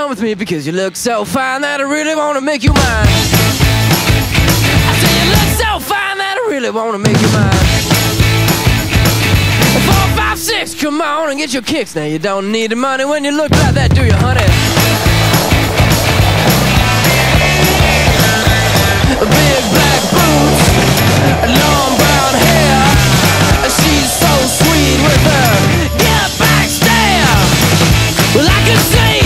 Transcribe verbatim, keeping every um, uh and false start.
down with me because you look so fine that I really wanna make you mine. I say you look so fine that I really wanna make you mine. Four, five, six, come on and get your kicks. Now you don't need the money when you look like that, do you, honey? Big black boots, long brown hair. She's so sweet with her get back stare. Well, I can see